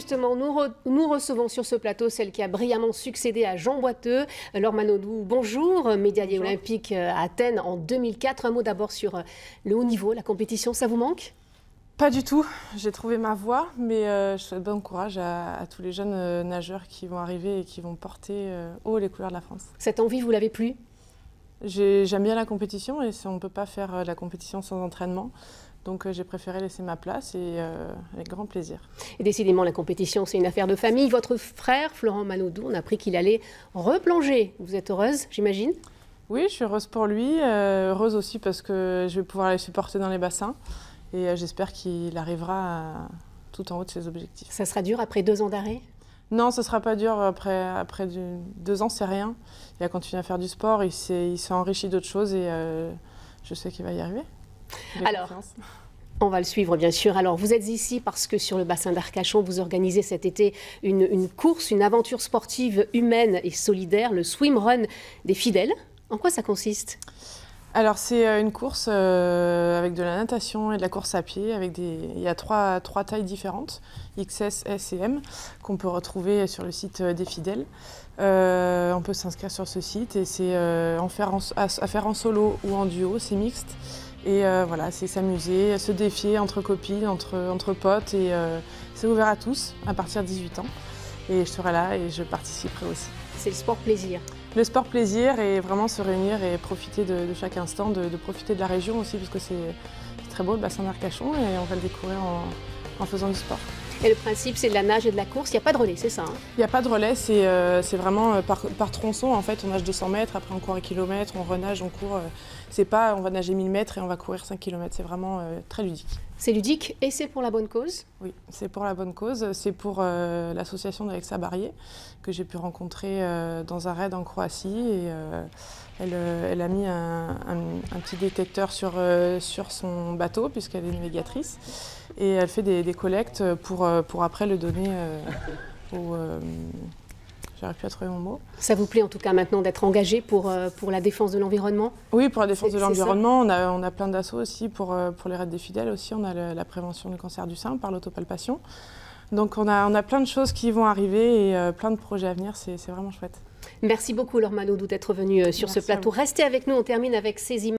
justement, nous recevons sur ce plateau celle qui a brillamment succédé à Jean Boiteux. Laure Manodou, bonjour, médaillée olympique à Athènes en 2004. Un mot d'abord sur le haut niveau, la compétition, ça vous manque? Pas du tout, j'ai trouvé ma voie, mais je souhaite bon courage à tous les jeunes nageurs qui vont arriver et qui vont porter haut les couleurs de la France. Cette envie, vous l'avez plus? J'aime bien la compétition et on ne peut pas faire la compétition sans entraînement. Donc j'ai préféré laisser ma place et avec grand plaisir. Et décidément, la compétition, c'est une affaire de famille. Votre frère, Florent Manodou, on a appris qu'il allait replonger. Vous êtes heureuse, j'imagine? Oui, je suis heureuse pour lui, heureuse aussi parce que je vais pouvoir aller supporter dans les bassins. Et j'espère qu'il arrivera tout en haut de ses objectifs. Ça sera dur après 2 ans d'arrêt? Non, ce ne sera pas dur. Après 2 ans, c'est rien. Il a continué à faire du sport, il s'est enrichi d'autres choses et je sais qu'il va y arriver. Alors, on va le suivre bien sûr. Alors, vous êtes ici parce que sur le bassin d'Arcachon, vous organisez cet été une course, une aventure sportive humaine et solidaire, le Swim Run des fidèles. En quoi ça consiste ? Alors c'est une course avec de la natation et de la course à pied. Il y a trois tailles différentes, XS, S et M, qu'on peut retrouver sur le site des fidèles. On peut s'inscrire sur ce site et c'est à faire en solo ou en duo, c'est mixte. Et voilà, c'est s'amuser, se défier entre copines, entre potes. Et c'est ouvert à tous à partir de 18 ans. Et je serai là et je participerai aussi. C'est le sport plaisir. Le sport plaisir et vraiment se réunir et profiter de chaque instant, de profiter de la région aussi parce que c'est très beau le bassin d'Arcachon et on va le découvrir en faisant du sport. Et le principe c'est de la nage et de la course, il n'y a pas de relais, c'est ça hein? Il n'y a pas de relais, c'est vraiment par tronçon en fait, on nage 200 mètres, après on court 1 km, on renage, on court, c'est pas on va nager 1000 mètres et on va courir 5 km, c'est vraiment très ludique. C'est ludique et c'est pour la bonne cause? Oui, c'est pour la bonne cause, c'est pour l'association d'Alexa Barrier que j'ai pu rencontrer dans un raid en Croatie et elle a mis un petit détecteur sur son bateau puisqu'elle est navigatrice et elle fait des collectes pour après le donner au... J'arrive plus à trouver mon mot. Ça vous plaît en tout cas maintenant d'être engagé pour la défense de l'environnement? Oui, pour la défense de l'environnement. On a plein d'assauts aussi pour les raids des fidèles aussi. On a la prévention du cancer du sein par l'autopalpation. Donc on a plein de choses qui vont arriver et plein de projets à venir. C'est vraiment chouette. Merci beaucoup Laure Manodou d'être venue sur ce plateau. Restez avec nous, on termine avec ces images.